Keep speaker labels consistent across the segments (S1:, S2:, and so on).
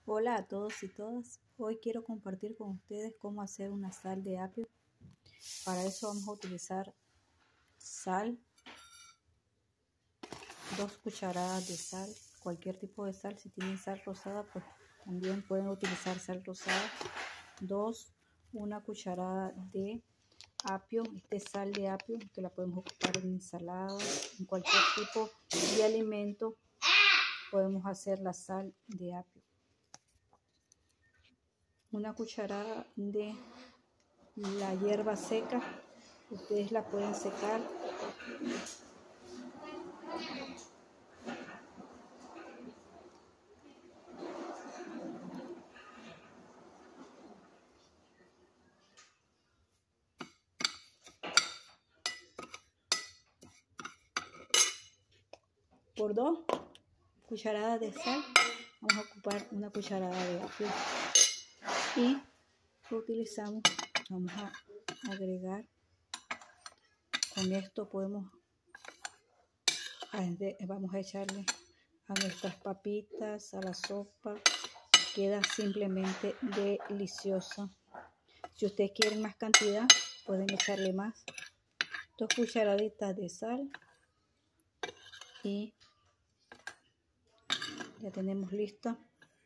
S1: Hola a todos y todas. Hoy quiero compartir con ustedes cómo hacer una sal de apio. Para eso vamos a utilizar sal, 2 cucharadas de sal, cualquier tipo de sal. Si tienen sal rosada, pues también pueden utilizar sal rosada. 1 cucharada de apio. Esta es sal de apio que la podemos ocupar en ensaladas, en cualquier tipo de alimento. Podemos hacer la sal de apio. 1 cucharada de la hierba seca, ustedes la pueden secar. Por 2 cucharadas de sal vamos a ocupar 1 cucharada de apio y lo utilizamos. Vamos a agregar, con esto vamos a echarle a nuestras papitas, a la sopa. Queda simplemente deliciosa. Si ustedes quieren más cantidad, pueden echarle más. 2 cucharaditas de sal y ya tenemos lista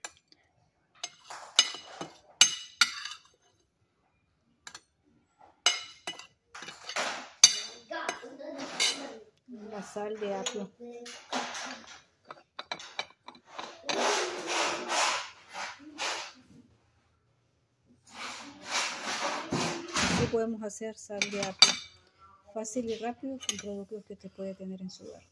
S1: la sal de apio. Así podemos hacer sal de apio fácil y rápido con productos que usted puede tener en su hogar.